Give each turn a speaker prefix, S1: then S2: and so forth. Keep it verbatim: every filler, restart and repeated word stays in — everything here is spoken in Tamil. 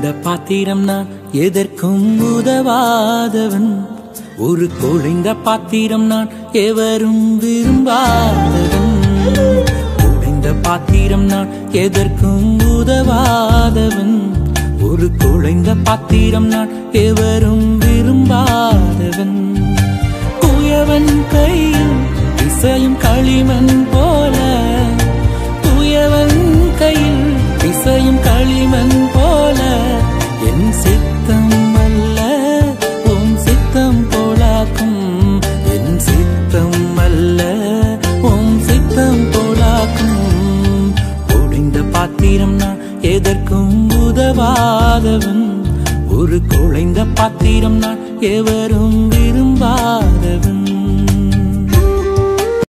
S1: குழைந்த பாத்திரம் நான் எதற்கும் உதவாதவன் ஒரு குழைந்த பாத்திரம் நான் எவரும் விரும்பாதவன் குழைந்த பாத்திரம் நான் எதற்கும் உதவாதவன் ஒரு குழைந்த பாத்திரம் நான் எவரும் விரும்பாதவன் குயவன் கையில் இசையும் களிமண் போல குயவன் கையில் இசையும் களிமண் போல என் சித்தம் அல்ல உன் சித்தம் போலாக்கும் என் சித்தம் அல்ல உன் சித்தம் போலாக்கும் குழைந்த பாத்திரம் நான் எதற்கும் உதவாதவன் ஒரு குழைந்த பாத்திரம் நான் எவரும் விரும்பாதவன்